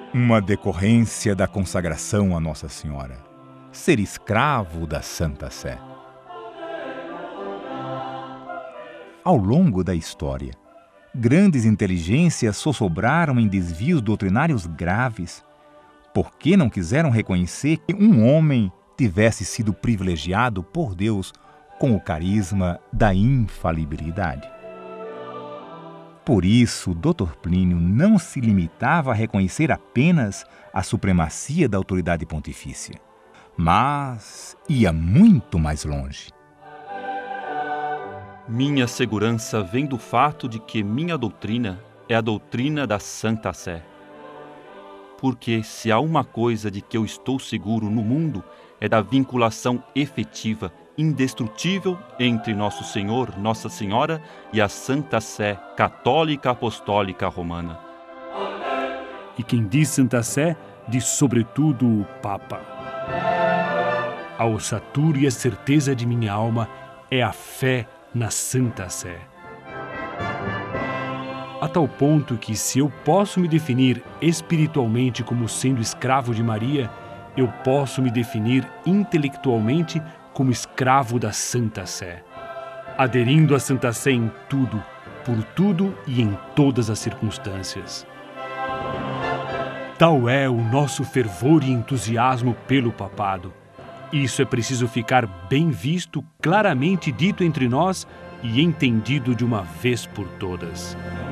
uma decorrência da consagração a Nossa Senhora, ser escravo da Santa Sé. Ao longo da história, grandes inteligências sossobraram em desvios doutrinários graves, porque não quiseram reconhecer que um homem tivesse sido privilegiado por Deus com o carisma da infalibilidade. Por isso, Dr. Plínio não se limitava a reconhecer apenas a supremacia da autoridade pontifícia, mas ia muito mais longe. Minha segurança vem do fato de que minha doutrina é a doutrina da Santa Sé. Porque se há uma coisa de que eu estou seguro no mundo, é da vinculação efetiva, indestrutível entre Nosso Senhor, Nossa Senhora e a Santa Sé Católica Apostólica Romana. E quem diz Santa Sé, diz sobretudo o Papa. A ossatura e a certeza de minha alma é a fé na Santa Sé. A tal ponto que, se eu posso me definir espiritualmente como sendo escravo de Maria, eu posso me definir intelectualmente como escravo da Santa Sé, aderindo à Santa Sé em tudo, por tudo e em todas as circunstâncias. Tal é o nosso fervor e entusiasmo pelo papado. Isso é preciso ficar bem visto, claramente dito entre nós e entendido de uma vez por todas.